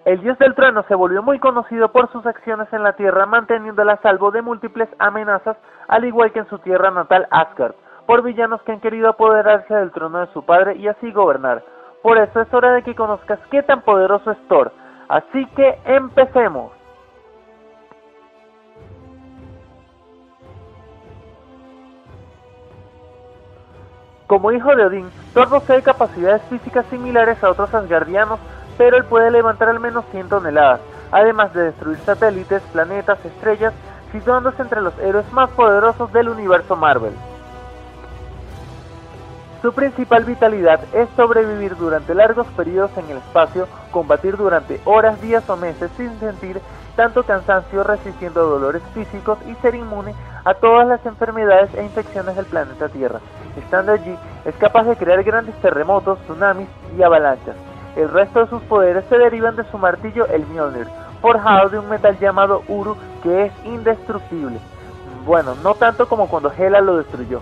El dios del trueno se volvió muy conocido por sus acciones en la Tierra, manteniéndola a salvo de múltiples amenazas, al igual que en su tierra natal Asgard, por villanos que han querido apoderarse del trono de su padre y así gobernar. Por eso es hora de que conozcas qué tan poderoso es Thor. Así que empecemos. Como hijo de Odín, Thor posee capacidades físicas similares a otros asgardianos, pero él puede levantar al menos 100 toneladas, además de destruir satélites, planetas, estrellas, situándose entre los héroes más poderosos del universo Marvel. Su principal vitalidad es sobrevivir durante largos periodos en el espacio, combatir durante horas, días o meses sin sentir tanto cansancio, resistiendo dolores físicos y ser inmune a todas las enfermedades e infecciones del planeta Tierra. Estando allí, es capaz de crear grandes terremotos, tsunamis y avalanchas. El resto de sus poderes se derivan de su martillo, el Mjolnir, forjado de un metal llamado Uru que es indestructible. Bueno, no tanto como cuando Hela lo destruyó.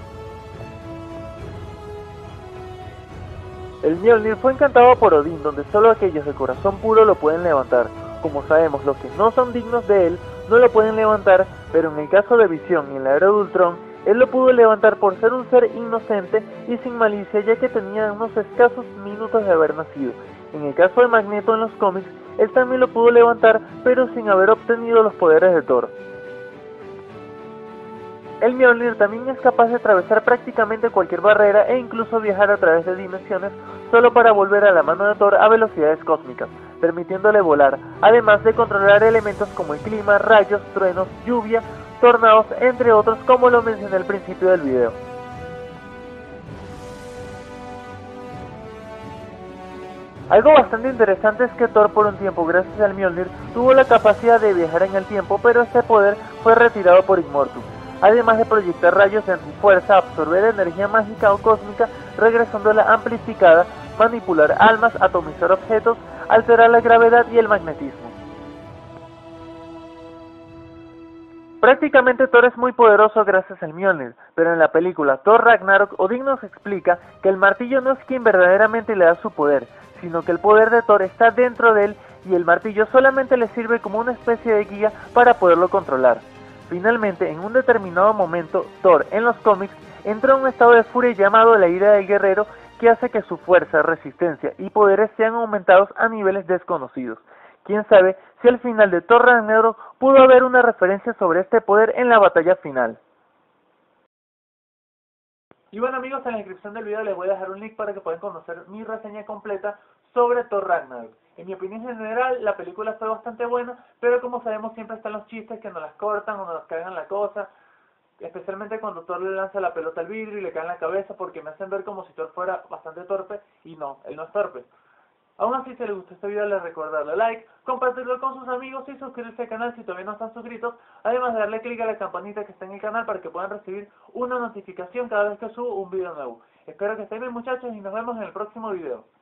El Mjolnir fue encantado por Odín, donde solo aquellos de corazón puro lo pueden levantar. Como sabemos, los que no son dignos de él no lo pueden levantar, pero en el caso de Visión y en la era de Ultron, él lo pudo levantar por ser un ser inocente y sin malicia, ya que tenía unos escasos minutos de haber nacido. En el caso de Magneto en los cómics, él también lo pudo levantar, pero sin haber obtenido los poderes de Thor. El Mjolnir también es capaz de atravesar prácticamente cualquier barrera e incluso viajar a través de dimensiones solo para volver a la mano de Thor a velocidades cósmicas, permitiéndole volar, además de controlar elementos como el clima, rayos, truenos, lluvia, tornados, entre otros, como lo mencioné al principio del video. Algo bastante interesante es que Thor por un tiempo, gracias al Mjolnir, tuvo la capacidad de viajar en el tiempo, pero este poder fue retirado por Immortus, además de proyectar rayos de antifuerza, absorber energía mágica o cósmica, regresándola amplificada, manipular almas, atomizar objetos, alterar la gravedad y el magnetismo. Prácticamente Thor es muy poderoso gracias al Mjolnir, pero en la película Thor Ragnarok, Odín nos explica que el martillo no es quien verdaderamente le da su poder, sino que el poder de Thor está dentro de él y el martillo solamente le sirve como una especie de guía para poderlo controlar. Finalmente, en un determinado momento, Thor, en los cómics, entra en un estado de furia llamado la ira del guerrero, que hace que su fuerza, resistencia y poderes sean aumentados a niveles desconocidos. Quién sabe si al final de Thor Ragnarok pudo haber una referencia sobre este poder en la batalla final. Y bueno amigos, en la descripción del video les voy a dejar un link para que puedan conocer mi reseña completa sobre Thor Ragnarok. En mi opinión general, la película fue bastante buena, pero como sabemos siempre están los chistes que nos las cortan o nos cagan la cosa, especialmente cuando Thor le lanza la pelota al vidrio y le cae en la cabeza, porque me hacen ver como si Thor fuera bastante torpe, y no, él no es torpe. Aún así, si les gustó este video, les recuerdo darle like, compartirlo con sus amigos y suscribirse al canal si todavía no están suscritos, además de darle clic a la campanita que está en el canal para que puedan recibir una notificación cada vez que subo un video nuevo. Espero que estén bien muchachos y nos vemos en el próximo video.